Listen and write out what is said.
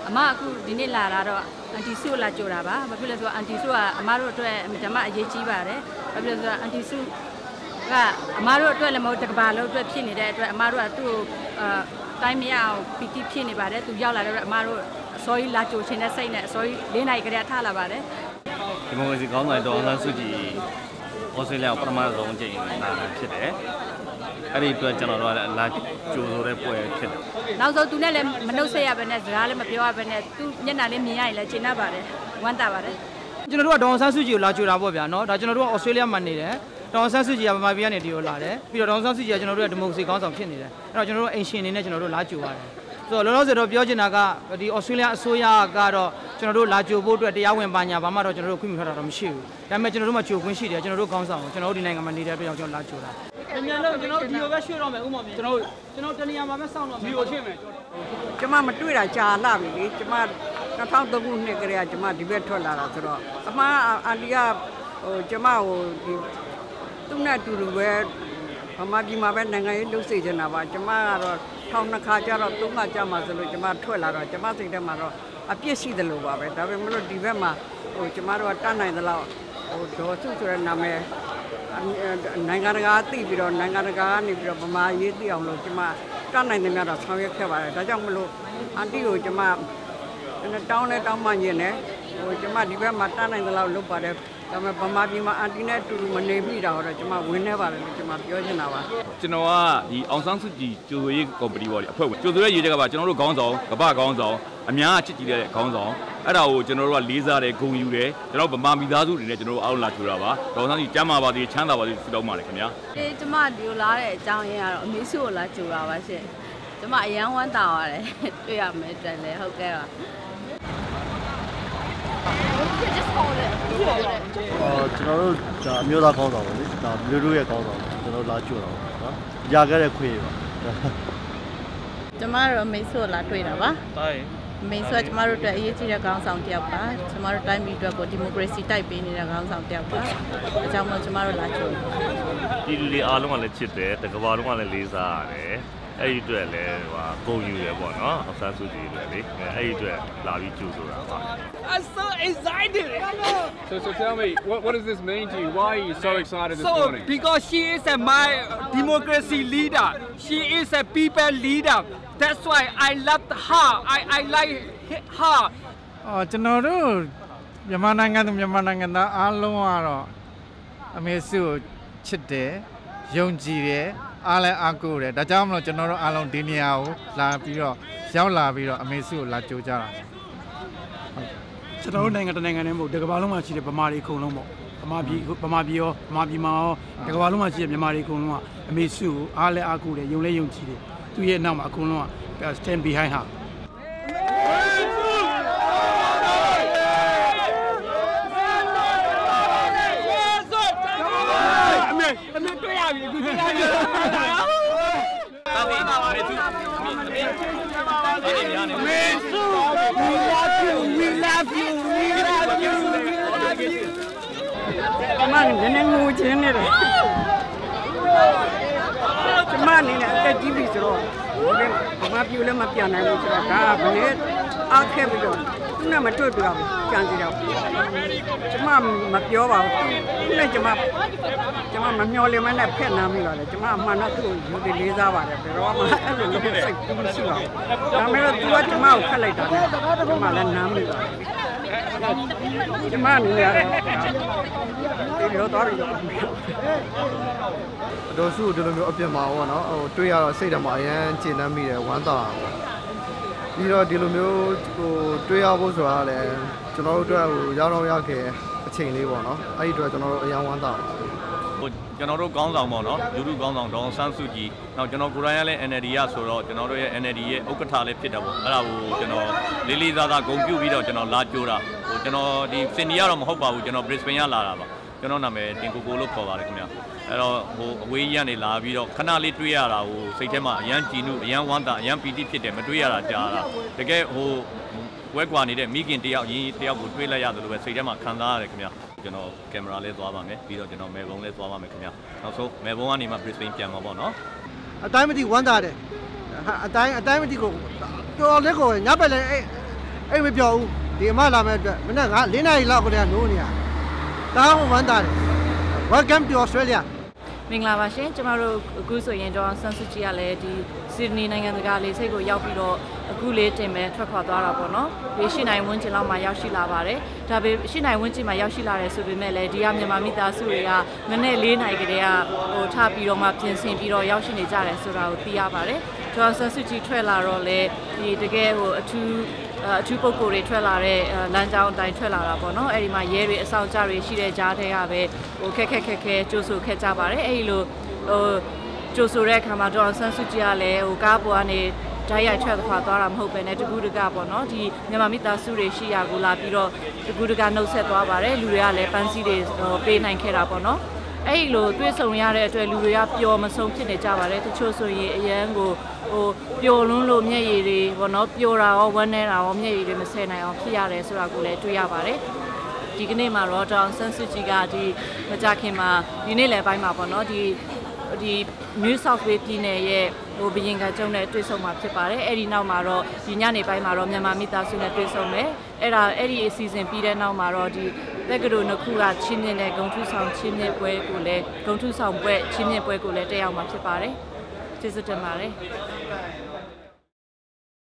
အမအခုဒီနေ့လာတာတော့အန်တီစုလာကြိုတာပါဘာဖြစ်လဲဆိုတော့အန်တီစုကအမတို့အတွက်ဓမ္မအရေးကြီးပါတယ်ဘာဖြစ်လဲဆိုတော့အန်တီစုကအမတို့အတွက်လည်းမဟုတ်တကဘာလုံးအတွက်ဖြစ်နေတဲ့အတွက်အမတို့ကသူ့ကိုတိုင်းမရအောင်ပီတိဖြစ်နေပါတယ်သူရောက်လာတော့အမတို့အစောကြီးလာကြိုချင်တဲ့စိတ်နဲ့အစောကြီး၄နိုင်ကြတဲ့ထားလာပါတယ်ဒီမိုကရေစီကောင်းဆောင်တော်အောင်စုကြည်ဩစတြေးလျပထမဆုံးကြိမ်လာတာဖြစ်တယ်အဲ့ဒီအတွက်ကျွန်တော်တို့ကလာကြိုဆိုတဲ့ပွဲဖြစ်တယ်နောက်ဆုံးသူနဲ့လည်းမနှုတ်ဆက်ရဘဲနဲ့စကားလည်းမပြောရဘဲနဲ့သူမျက်နှာလေးမြင်ရရင်လည်းကျေနပ်ပါတယ်ဝမ်းသာပါတယ်ကျွန်တော်တို့ကဒေါအောင်ဆန်းစုကြည်ကိုလာကြိုတာပေါ့ဗျာနော်ဒါကျွန်တော်တို့ကဩစတြေးလျမှာနေတယ်ဒေါအောင်ဆန်းစုကြည်ကဗမာပြည်ကနေဒီကိုလာတယ်ပြီးတော့ဒေါအောင်ဆန်းစုကြည်ကကျွန်တော်တို့ရဲ့ဒီမိုကရေစီကောင်းဆောင်ဖြစ်နေတယ်အဲ့တော့ကျွန်တော်တို့အိမ်ရှင်နေနဲ့ကျွန်တော်တို့လာကြိုရတယ်ဆိုတော့လောလောဆယ်တော့ပြောချင်တာကဒီဩစတြေးလျအစိုးရကတော့ကျွန်တော်တို့လာကြိုဖို့အတွက်တရားဝင်ပါညာဘာမှတော့ကျွန်တော်တို့ခွင့်ပြုထားတာတော့မရှိဘူးဒါပေမဲ့ကျွန်တော်တို့မှကြိုခွင့်ရှိတယ်ကျွန်တော်တို့ကောင်းဆောင်ကျွန်တော်တို့ဒီနိုင်ငံမှာနေတဲ့အတွက်ကျွန်တော်လာကြိုတာအမြန်လို့ကျွန်တော်ဒီလိုပဲရွှေ့တော့မယ်ဥမ္မာမြင်ကျွန်တော်တနေရာမှာပဲစောင့်တော့ဒီလိုချင်းမယ်ကျွန်မမတွေ့တာကြာလာပြီလေကျွန်မ2003ခုနှစ်ကတည်းကကျွန်မဒီဘက်ထွက်လာတာဆိုတော့အမှားအန်တီကကျွန်မဒီသူ့နဲ့အတူတူပဲဗမာပြည်မှာပဲနိုင်ငံရေးလုပ်စေချင်တာပါကျွန်မကတော့ထောင်နှစ်ခါကျတော့သုံးခါကြာမှဆိုလို့ကျွန်မထွက်လာတော့ကျွန်မစိတ်ထဲမှာတော့အပြစ်ရှိတယ်လို့ပါပဲဒါပေမဲ့လို့ဒီဘက်မှာကျွန်မတို့ကတတ်နိုင်သလောက်ဒေါ်စုဆိုတဲ့နာမည်နိုင်ငံတကာသိပြီးတော့နိုင်ငံတကာကနေပြီးတော့ဗမာရေးသိအောင်လို့ကျွန်မတတ်နိုင်တယ်များတော့ဆောင်ရွက်ခဲ့ပါတယ်ဒါကြောင့်မလို့အန်တီကိုကျွန်မတောင်းမှညင်တယ်ကျွန်မဒီဘက်မှာတတ်နိုင်သလောက်လုပ်ပါတယ်ဒါပေမဲ့ဗမာပြည်မှာအန်တီနဲ့အတူတူမနေမိတာတော့ကျွန်မဝင်နေပါတယ်လို့ကျွန်မပြောချင်တာပါကျွန်တော်ကဒီအောင်ဆန်းစုကြည်ကျိုးဆိုရေးကော်မတီပေါ့လေအဖွဲ့ဝင်ကျိုးဆိုရေးရေးချက်ကပါကျွန်တော်တို့ခေါင်းဆောင်ကပ္ပခေါင်းဆောင်အများအချစ်ကြည့်တဲ့ခေါင်းဆောင်အဲ့ဒါကိုကျွန်တော်တို့ကလေးစားတယ်ဂုဏ်ယူတယ်ကျွန်တော်ဗမာပြည်သားစုတွေနဲ့ကျွန်တော်တို့အောက်လာထူတာပါဒေါ်ဆန်းကြီးကျမ်းမာပါစေချမ်းသာပါစေဆုတောင်းပါတယ်ခင်ဗျာကျမဒီလိုလာတဲ့အကြောင်းရင်းကတော့အမေစုကိုလာကြိုတာပါရှင်ကျမအရန်ဝမ်းသာပါတယ်တွေ့ရမယ်တန်လေဟုတ်ကဲ့ပါကျွန်တော်တို့ဒါအမျိုးသားကောင်းဆောင်ပါလေဒါမျိုးတို့ရဲ့ကောင်းဆောင်ကျွန်တော်လာကြိုတာပါနော်ရခဲ့တဲ့ခွေးပါကျမတို့အမေစုကိုလာတွေ့တာပါတိုင်းမိတ်ဆွေကျမတို့အတွက်အရေးကြီးတဲ့ခေါင်းဆောင်တစ်ယောက်ပါကျမတို့တိုင်းပြည်အတွက်ကိုဒီမိုကရေစီတိုက်ပေးနေတဲ့ခေါင်းဆောင်တစ်ယောက်ပါအကြောင်းမို့ကျမတို့လာကြိုဒီလူတွေအားလုံးကလည်းချစ်တယ်တကဘာလုံးကလည်းလေးစားရတယ်အဲ့ဒီအတွက်လည်းဂုဏ်ယူတယ်ပေါ့နော်အောင်ဆန်းစုကြည်တွေလေအဲ့ဒီအတွက်လာပြီးကြိုဆိုတာပါ I'm so excited So tell me what does this mean to you why are you so excited this morning because she is my democracy leader she is a people leader that's why I love her I like her ကျွန်တော်တို့မြန်မာနိုင်ငံသူမြန်မာနိုင်ငံသားအားလုံးကတော့အမေစုကိုချစ်တယ်ယုံကြည်တယ်အားလည်းအားကိုးတယ်ဒါကြောင့်မလို့ကျွန်တော်တို့အားလုံးဒီနေရာကိုလာပြီးတော့ရောက်လာပြီးတော့အမေစုကိုလာကြိုကြတာကျွန်တော်တို့နိုင်ငံတနိုင်ငံနဲ့မဟုတ်တကဘာလုံးမှာရှိတဲ့ဗမာတွေအကုန်လုံးပေါ့ဗမာပြည်မှာရောတကဘာလုံးမှာရှိတဲ့မြန်မာတွေအကုန်လုံးကအမေစုကိုအားလည်းအားကိုးတယ်ယုံလည်းယုံကြည်တယ်သူရဲ့နောက်မှာအကုန်လုံးက stand behind herအမေတွေ့ရပြီအခုတွေ့ရပြီမေစု we love you we love you we love you ကျမနဲ့ငိုချင်းနေတယ်ကျမနဲ့အတက်ကြီးပြီဆိုတော့ဗမာပြည်လည်းမပြန်နိုင်ဘူးဆိုတော့ဒါကဘယ်အားခဲပြီးတော့သူနဲ့မတွေ့ပြတော့ကြံစီတော့ကျမမပြောပါဘူးသူနဲ့ကျမမမျော်လင့်မနဲ့ဖက်နာမိပါလေကျမအမှန်တော့သူ့ကိုယူပြီးလေးစားပါတယ်ဘယ်တော့မှအဲ့လိုလုပ်စိတ်ကူးမရှိပါဘူးဒါပေမဲ့သူကကျမကိုခက်လိုက်တာနဲ့ကျမလည်းနားမိပါတယ်ကျမနေရတယ်ဒီလိုတော့ရတော်စုဒီလိုမျိုးအပြစ်မှာပေါ့နော်ဟိုတွေ့ရတော့စိတ်ထဲမှာအရန်ကျေနပ်မိတယ်ဝမ်းသာပေါ့ပြီးတော့ဒီလိုမျိုးဟိုတွေ့ရဖို့ဆိုတာလည်းကျွန်တော်တို့အတွက်ဟိုရောက်တော့ရောက်ခဲ့အချိန်လေးပေါ့နော်အဲ့ဒီအတွက်ကျွန်တော်တို့အရန်ဝမ်းသာကျွန်တော်တို့ကောင်းဆောင်ပေါ့နော်လူလူကောင်းဆောင်ဒေါအောင်ဆန်းစုကြည်နောက်ကျွန်တော်ကိုယ်တိုင်ကလည်း NLD ရဆိုတော့ကျွန်တော်တို့ရဲ့ NLD ရဲ့ဥက္ကဋ္ဌလည်းဖြစ်တယ်ပေါ့အဲ့ဒါကိုကျွန်တော်လေးလေးစားစားဂုဏ်ပြုပြီးတော့ကျွန်တော်လာကြိုတာဟိုကျွန်တော်ဒီစင်နီကတော့မဟုတ်ပါဘူးကျွန်တော် Brisbane ကလာတာပါကျွန်တော်နာမည်တင်ကိုကိုလို့ခေါ်ပါတယ်ခင်ဗျာအဲ့တော့ဟိုအဝေးကြီးကနေလာပြီးတော့ခဏလေးတွေ့ရတာဟိုစိတ်ထဲမှာအရန်ကြည်နုအရန်ဝမ်းသာအရန်ပီတိဖြစ်တယ်မတွေ့ရတာကြားတာတကယ်ဟိုဝဲကွာနေတဲ့မိခင်တယောက်ရင်းတယောက်ကိုတွေ့လိုက်ရတယ်လို့ပဲစိတ်ထဲမှာခံစားရတယ်ခင်ဗျာကျွန်တော်ကင်မရာလေးသွားပါမယ်ပြီးတော့ကျွန်တော်မဲဘုံလေးသွားပါမယ်ခင်ဗျာနောက်ဆုံးမဲဘုံကနေမှ Brisbane ပြန်မှာပေါ့နော်အတိုင်းမတိဝမ်းသာတယ်အတိုင်းမတိကိုတော်လေးကိုညဘက်လည်းအဲ့မပြောဘူးဒီအမလာမဲ့အတွက်မနေ့က4နာရီလောက်ကိုတည်းကနိုးနေရတာဝမ်းတာတယ် Welcome to Australia မင်္ဂလာပါရှင်ကျမတို့အခုဆိုရင်ဒေါ်ဆန်းစုကြည်ကလည်းဒီစီဒနီနိုင်ငံတကာလေဆိပ်ကိုရောက်ပြီးတော့အခုလေးတင်မဲ့ထွက်ခွာသွားတာပေါ့နော်ဒီ၈နိုင်ဝန်းကျင်လောက်မှရောက်ရှိလာပါတယ်ဒါပေမဲ့၈နိုင်ဝန်းကျင်မှာရောက်ရှိလာတယ်ဆိုပေမဲ့လည်းဒီကမြန်မာမိသားစုတွေကမနေ့၄နိုင်ကလေးကထပြီးတော့မှပြင်ဆင်ပြီးတော့ရောက်ရှိနေကြတယ်ဆိုတာကိုသိရပါတယ်ဒေါ်ဆန်းစုကြည်ထွက်လာတော့လေဒီတကယ်အထူးပုံကိုယ်တွေထွက်လာတဲ့လမ်းကြောင်းအတိုင်းထွက်လာတာပေါ့နော်အဲ့ဒီမှာရဲတွေအဆောင်ကြတွေရှိတဲ့ကြားထဲကပဲခက်ကြိုးဆိုခဲ့ကြပါတယ်အဲ့ဒီလိုကြိုးဆိုတဲ့အခါမှာဒေါ်ဆန်းစုကြည်ကလည်းကားပေါ်ကနေဓာတ်ရိုက်ထွက်ခွာသွားတာမဟုတ်ပဲねတကူးတကပေါ့နော်ဒီမြန်မာမိသားစုတွေရှိရာကိုလာပြီးတော့တကူးတကနှုတ်ဆက်သွားပါတယ်လူတွေကလည်းပန်းစည်းတွေပေးနိုင်ခဲ့တာပေါ့နော်အဲ့ဒီလိုတွေ့ဆုံရတဲ့အတွက်လူတွေကပျော်မဆုံးဖြစ်နေကြပါတယ်တချို့ဆိုရင်အရန်ကိုပျော်လွန်းလို့မျက်ရည်တွေပေါ့နော်ပျော်တာရောဝမ်းနေတာရောမျက်ရည်တွေမဆယ်နိုင်အောင်ဖြစ်ရတယ်ဆိုတာကိုလည်းတွေ့ရပါတယ်ဒီကနေ့မှာတော့ဒေါ်ဆန်းစုကြည်ကဒီမကြခင်မှာဒီနေ့လယ်ပိုင်းမှာပေါ့နော်ဒီ New South Wales ပြည်နယ်ရဲ့ဘရင်ကကျုံနဲ့တွေ့ဆုံမှာဖြစ်ပါတယ်အဲ့ဒီနောက်မှာတော့ဒီညနေပိုင်းမှာတော့မြန်မာမိသားစုနဲ့တွေ့ဆုံမယ်အဲ့ဒီအစီအစဉ်ပြီးတဲ့နောက်မှာတော့ဒီတက္ကသိုလ်နှစ်ခုကချင်းမြင့်တဲ့ဂုံထုဆောင်ချင်းမြင့်ပွဲကိုလည်းဂုံထုဆောင်ပွဲချင်းမြင့်ပွဲကိုလည်းတက်ရောက်မှာဖြစ်ပါတယ်ကျေးဇူးတင်ပါတယ်